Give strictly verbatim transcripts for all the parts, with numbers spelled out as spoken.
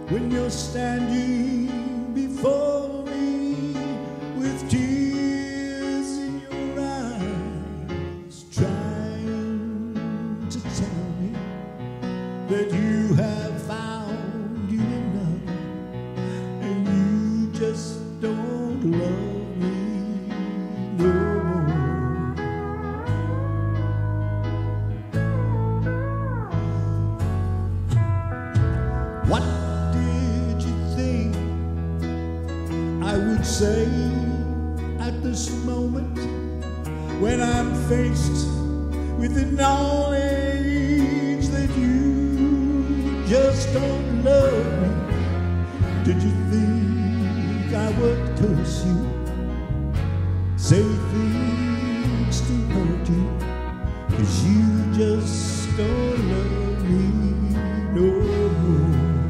when you're standing before me with tears in your eyes, trying to tell me that you have found you enough and you just don't love me no more. What did you think I would say at this moment when I'm faced with the knowledge that you just don't love me? Did you think I would curse you, say things to hurt you, 'cause you just don't love me no more?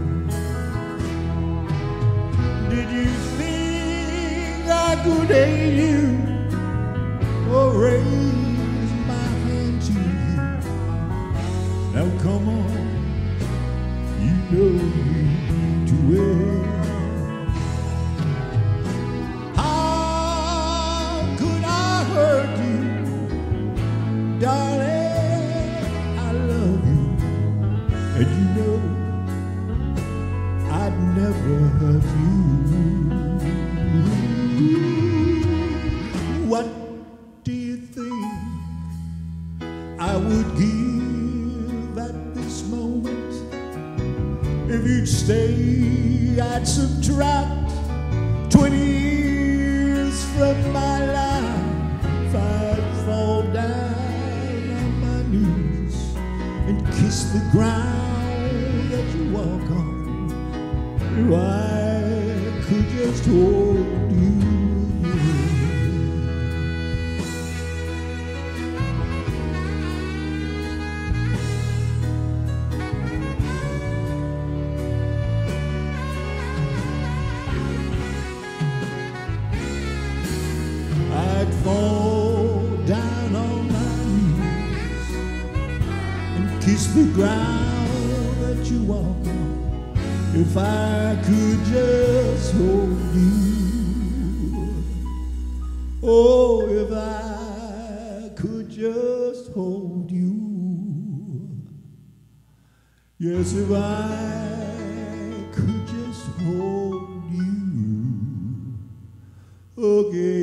Did you think I could hate you or raise my hand to you? Now come on, you know me too well. How could I hurt you, darling? I love you, and you know I'd never hurt you. What do you think I would give at this moment? If you'd stay, I'd subtract twenty years from my life. I'd fall down on my knees and kiss the ground that you walk on. If I could just hold you. I'd fall down on my knees and kiss the ground that you walk on. If I could just hold you, oh, if I could just hold you, yes, if I could just hold you again.